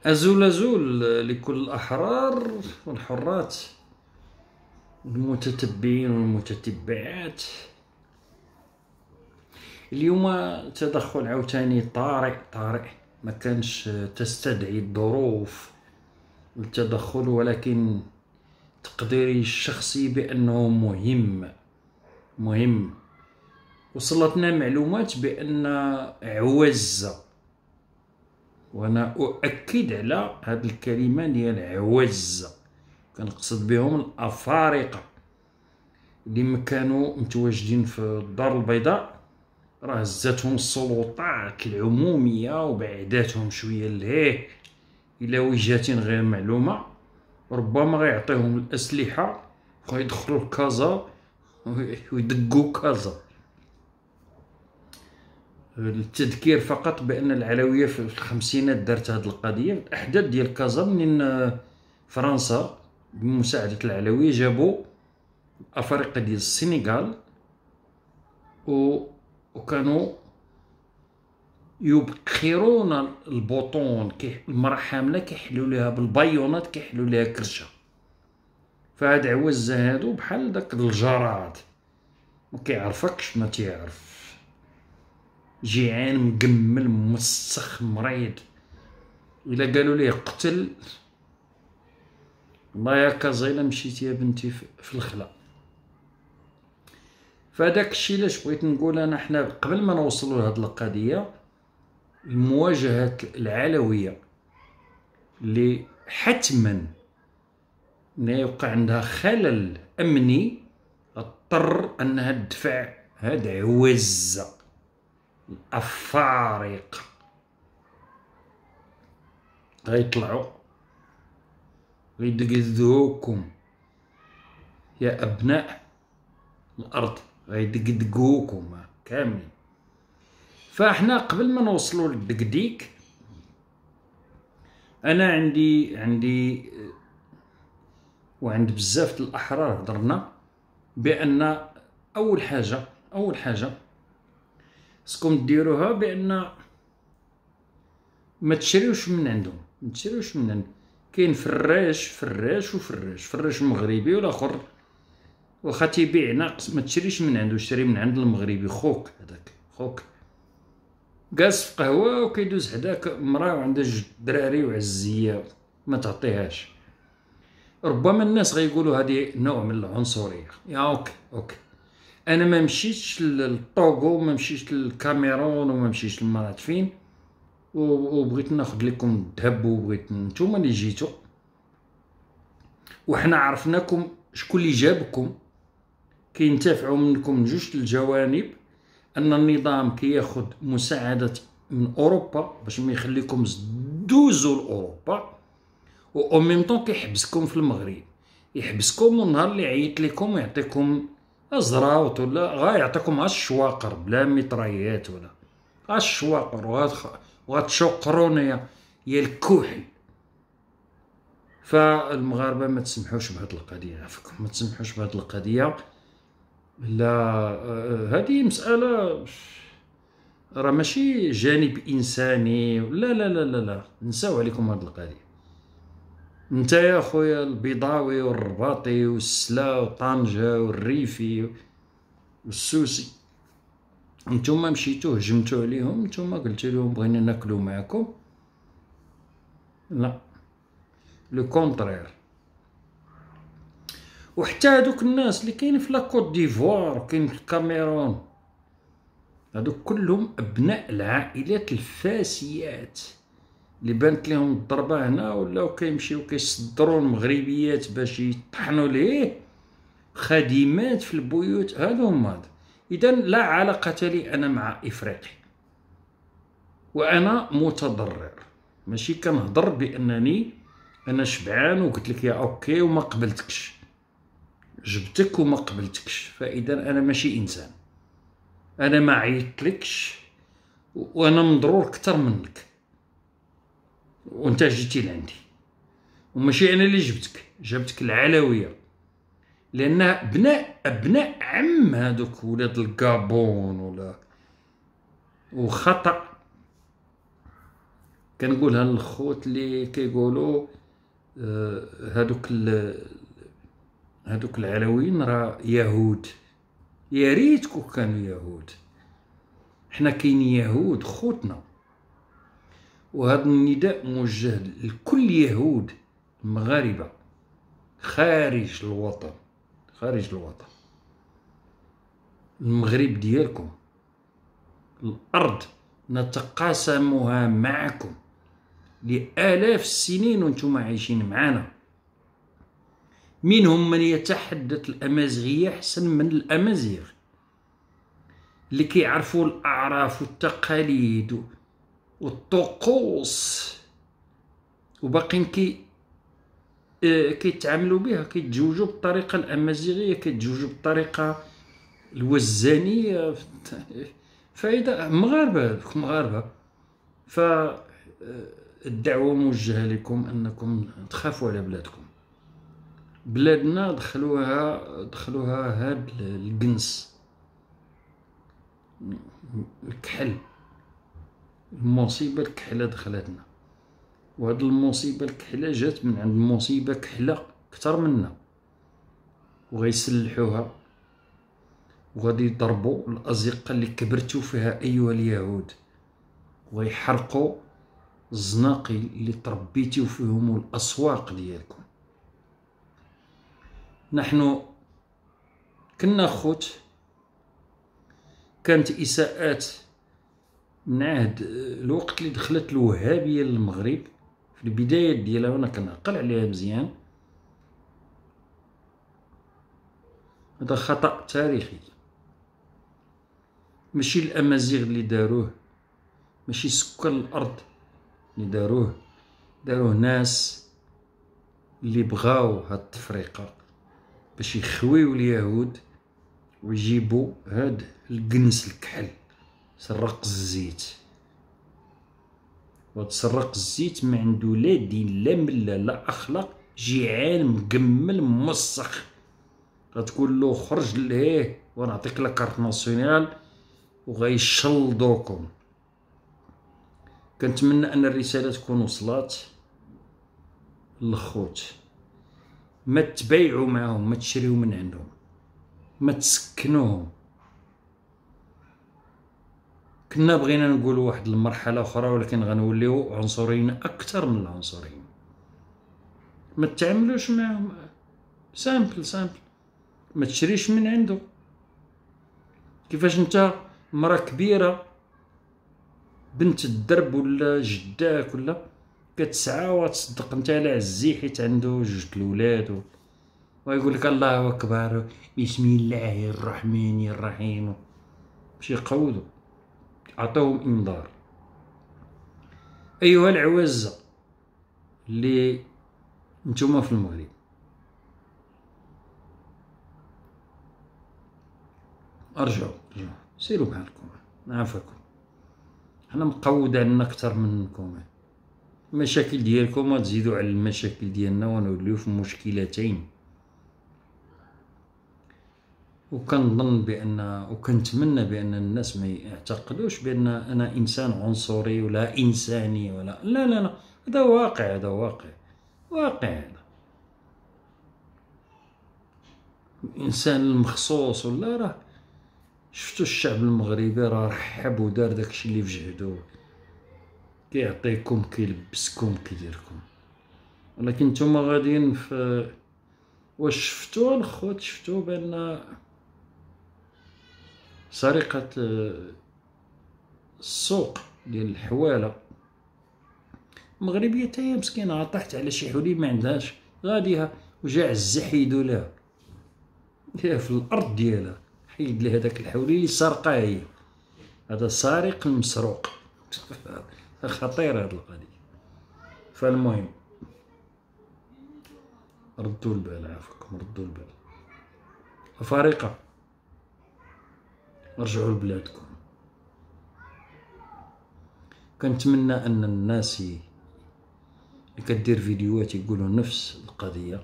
أزول أزول لكل الأحرار والحرات المتتبعين والمتتبعات. اليوم تدخل عاوتاني طارئ ما كانش تستدعي الظروف للتدخل، ولكن تقديري الشخصي بأنه مهم. وصلتنا معلومات بأن عوزة، وأنا أؤكد على هذه الكلمة ديال عوزة، كنقصد بهم الأفارقة اللي ما كانوا متواجدين في الدار البيضاء، راه هزاتهم السلطات العمومية وبعداتهم شوية لهيه إلى وجهات غير معلومة. ربما غيعطيهم الأسلحة ويدخلوا لكازا ويدقوا كازا. التذكير فقط بأن العلوية في الخمسينات دارت هذه القضية. الأحداث ديال كازا منين فرنسا بمساعدة العلوية جابوا أفارقة ديال السنغال وكانوا يبخرون البطون، المرأة حاملة كيحلوا لها بالبايونات، كيحلوا لها كرشة. فهاد عوزة هادو بحال داك الجراد، ما كيعرفكش ما تيعرف، جيعان مقمل مسخ مريض. إلا قالوا ليه قتل، الله يا كازا إلا مشيتي يا بنتي في الخلا. فهداك الشيء لاش بغيت نقول أنا، حنا قبل ما نوصلوا لهاد القضية، المواجهة العلوية اللي حتما يوقع عندها خلل أمني اضطر أنها تدفع هاد عوزة الأفارقة. غيطلعوا غيدقدقوكم يا أبناء الأرض، غيدقدقوكم كاملين. فاحنا قبل ما نوصلوا للدقديك، أنا عندي وعند بزاف الأحرار هضرنا بأن أول حاجة خصكم ديروها بأن ما تشريوش من عندهم، كاين فراش مغربي والاخر واخا تيبيع ناقص، ما تشريش من عنده، شري من عند المغربي. خوك جالس في قهوه وكيدوز حداك مراه وعندها جوج دراري وعزيه، ما تعطيهاش. ربما الناس غيقولوا هذه نوع من العنصريه. يا اوكي انا ما مشيتش للطوغو، ما مشيتش للكاميرون، وما مشيتش لمرات فين، وبغيت ناخذ لكم الذهب، وبغيت نتوما اللي جيتوا وحنا عرفناكم شكون اللي جابكم. كينتفعوا منكم من جوج الجوانب، ان النظام كياخذ مساعدة من اوروبا باش ما يخليكم دوزوا لاوروبا، و ميم طون كيحبسكم في المغرب، يحبسكم والنهار اللي عيط لكم يعطيكم ازراوط ولا غايعطيكم الشواقر بلا مطريات ولا الشواقر وغتشقرون يا الكحل. فالمغاربه ما تسمحوش بهذه القضيه، عفاكم ما تسمحوش بهذه القضيه. لا هذه مساله راه ماشي جانب انساني، لا لا لا لا لا، نساو عليكم هذه القضيه. انت يا خويا البيضاوي والرباطي والسلا وطنجة والريفي والسوسي، نتوما مشيتو هجمتو عليهم، نتوما قلتو لهم بغينا ناكلو معاكم. لا، لو كونطرير. وحتى هادوك الناس اللي كاين في لاكوت ديفوار وكاين في الكاميرون، هادوك كلهم ابناء العائلات الفاسيات اللي بانت لهم الضربه هنا، ولاو كيمشيو كيصدروا المغربيات باش يطحنوا ليه خادمات في البيوت. هادو هما. اذا لا علاقه لي انا مع افريقيا، وانا متضرر، ماشي كنهضر بانني انا شبعان وقلت لك يا اوكي وما قبلتكش، جبتك وما قبلتكش، فاذا انا ماشي انسان، انا ما عيطتلكش وانا مضرور اكثر منك، وانت جيتي لعندي، وماشي انا اللي جبتك العلويه، لان ابناء عم هذوك ولاد الكابون ولا. وخطا كنقولها للخوت اللي كيقولوا هادوك العلويين راه يهود. يا ريت كون كانوا يهود. حنا كاين يهود خوتنا، وهذا النداء موجه لكل يهود المغاربه خارج الوطن. المغرب ديالكم، الارض نتقاسمها معكم لآلاف السنين وانتم عايشين معنا. منهم من يتحدث الأمازيغية أحسن من الأمازيغ، اللي كيعرفوا الأعراف والتقاليد والطقوس، وباقين كيتعاملوا بها، كيتزوجوا بالطريقة الأمازيغية، كيتزوجوا بالطريقة الوزانية. فإذا مغاربة فالدعوة موجهة لكم أنكم تخافوا على بلادكم. بلادنا دخلوها هاد القنص، الكحل، المصيبة الكحلة دخلتنا. وهاد المصيبة الكحلة جات من عند مصيبة كحلة كتر منا، وغيسلحوها وغادي يضربوا الأزقة اللي كبرتوا فيها أيها اليهود، ويحرقوا الزناقي اللي تربيتوا فيهم الأسواق ديالكم. نحن كنا خوت، كانت إساءات من عهد الوقت اللي دخلت الوهابية للمغرب في البدايات ديالها، وانا كنعقل عليها مزيان. هذا خطأ تاريخي، ماشي الأمازيغ اللي داروه، ماشي سكان الأرض اللي داروه ناس اللي بغاو هاد التفريقة باش يخويو اليهود ويجيبوا هاد القنس الكحل، سرق الزيت. وتسرق الزيت ما عنده لا دين لا مله لا اخلاق، جيعان مقمل موسخ. غتقول له خرج لهيه ونعطيك لا كارت ناسيونال وغيشلضوكم. كنتمنى ان الرساله تكون وصلات للخوت. ما تبايعوا معاهم، ما تشريو من عندهم، ما تسكنوهم. كنا بغينا نقولوا واحد المرحله اخرى، ولكن غنوليو عنصريين اكثر من العنصريين. ما تعاملوش معاهم، سامبل. ما تشريش من عنده. كيفاش انت مرا كبيره بنت الدرب ولا جداك ولا كتسعى وتصدق انت على عزي حيت عنده جوج الولاد ويقول لك الله اكبر بسم الله الرحمن الرحيم، باش يقودوا عطوهم انذار. ايها العوازه اللي نتوما في المغرب، ارجعوا سيروا بحالكم، نعافاكم. حنا مقود عنا اكثر منكم. المشاكل ديالكم تزيدوا على المشاكل ديالنا ونوليو في مشكلتين. وكنظن بان وكنتمنى بان الناس ما يعتقدوش بان انا انسان عنصري ولا انساني ولا لا. هذا واقع، هذا الانسان المخصوص ولا راه شفتوا الشعب المغربي راه رحب ودار داكشي اللي في جهدو، كيعطيكم كيلبسكم كيديركم. ولكن نتوما غاديين في واش شفتوا الخوت؟ شفتوا بان سرقة السوق ديال الحوالة المغربية تاهي مسكينة عطحت على شي حولي ما عندهاش غاديها وجا عزة حيدو لها في الأرض ديالها، حيد لها داك الحولي اللي سرقاه هي. هذا سارق المسروق. خطير هاد القضية. فالمهم ردوا البال، عافاكم ردوا البال. أفارقة رجعوا لبلادكم. كنتمنى ان الناس اللي كدير فيديوهات يقولوا نفس القضيه.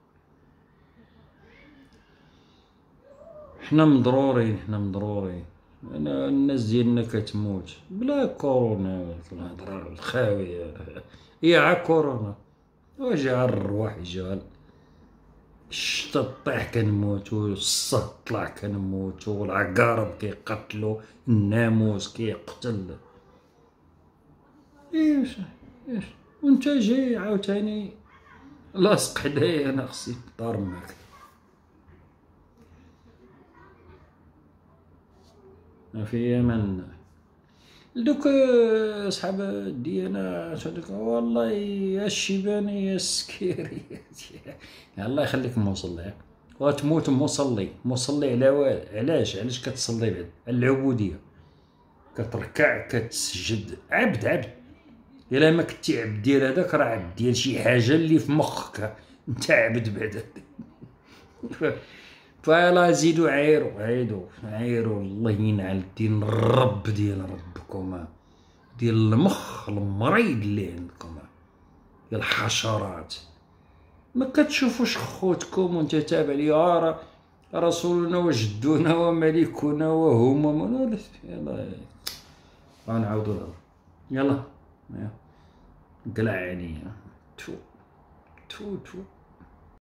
حنا مضرورين انا الناس ديالنا كتموت بلا كورونا، الهضره الخاويه هي عا كورونا، وجا الرواح جا الشتا طيح كنموتو، الصهد طلع كنموتو، العقارب كيقتلو، الناموس كيقتل. ايش وانت جاي عاوتاني لاصق حدايا، انا خصني دار معاك. ما في من دوك صحاب الديانة هذوك والله، يا الشيباني يا السكيري الله يخليك مصلي، وتموت مصلي على علاش كتصلي بعد على العبودية، كتركع كتسجد عبد. الا ما كنتي عبد ديال هذاك راه عبد ديال شي حاجة اللي في مخك، انت عبد بعدا فلا زيدوا عيروا الله ينعل الدين الرب ديال ربكم، ديال المخ المريض اللي عندكم، ديال الحشرات. ما كتشوفوش خوتكم وانت تابع لي راه رسولنا وجدونا وملكنا وهما يلا غنعاودو الهضره. يلا قلع عليا تو تو تو